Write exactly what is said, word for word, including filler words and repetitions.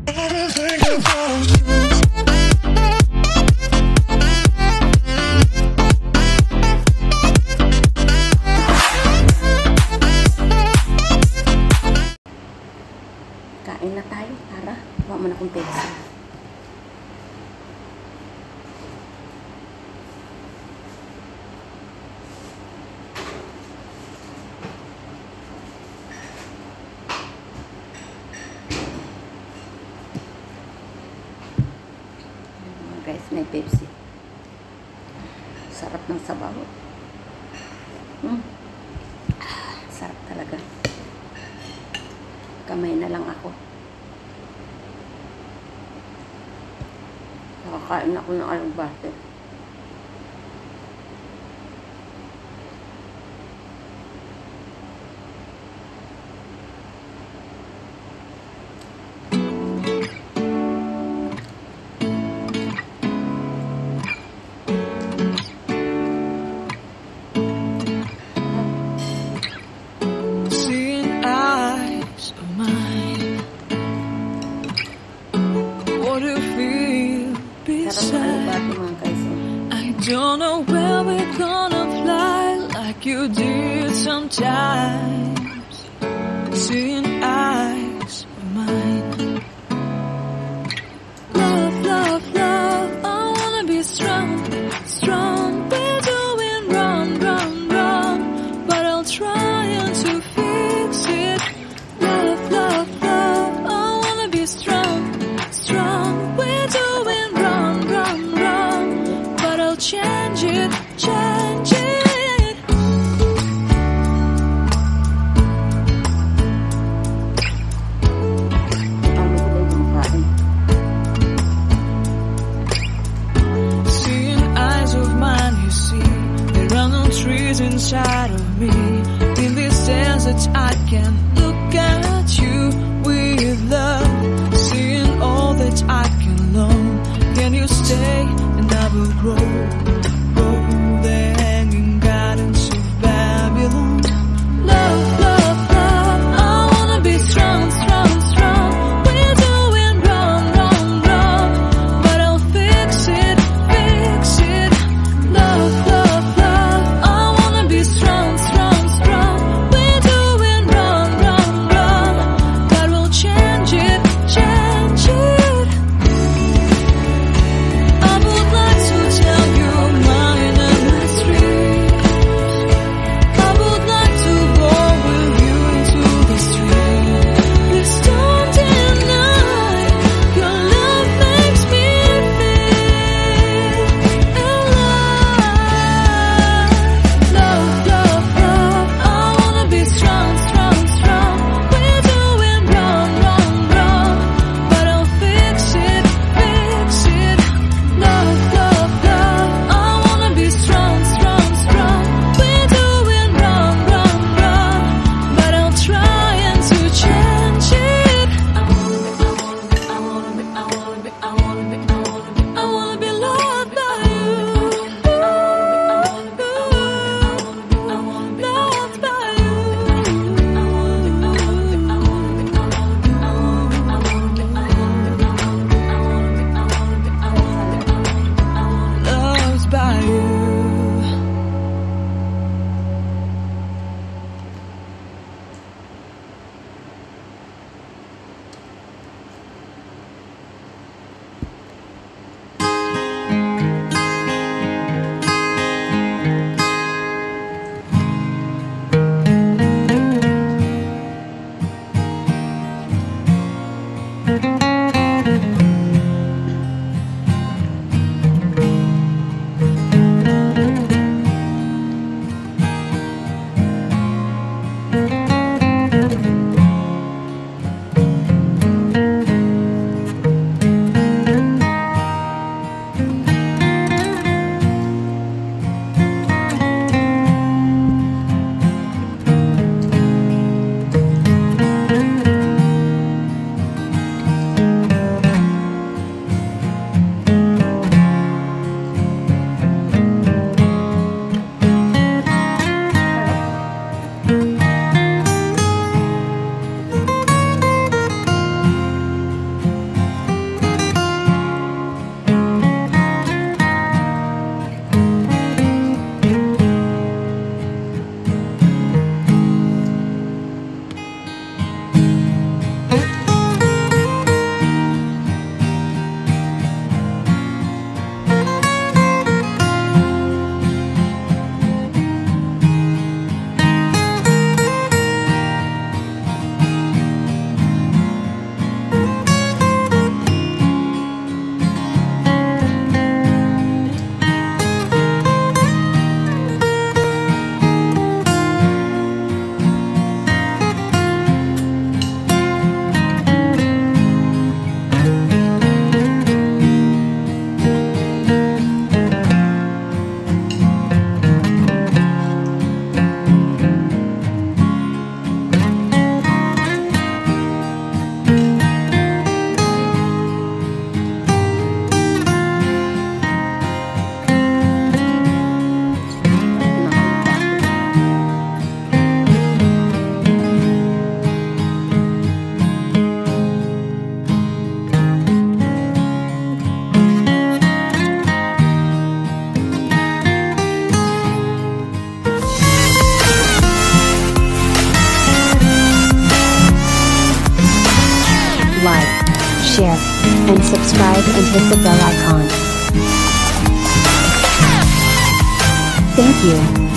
Kain na tayo, tara. Huwag mo na kong pesa. Guys, may Pepsi. Sarap ng sabaw. Hmm. Sarap talaga. Kamay na lang ako. Nakakain ako ng alugbate. I don't know where we're gonna fly like you did sometimes. Seeing eyes of mine. Love, love, love, I wanna be strong, strong. We're doing wrong, wrong, wrong, but I'll try to fix it. Love, love, love, I wanna be strong, strong. We're doing wrong, wrong, wrong, but I'll change it, change it. Seeing eyes of mine, you see, there are no trees inside of me. In this desert I can look at you with love. Seeing all that I can learn. Can you stay and I will grow? Grow the hanging gardens of Babylon. Love, love, love, I wanna be strong, strong, strong. We're doing wrong, wrong, wrong, but I'll fix it, fix it. Love, love, love, I wanna be strong, strong, strong. We're doing wrong, wrong, wrong, but we'll change it, change it. I would like to tell you share, and subscribe and hit the bell icon. Thank you.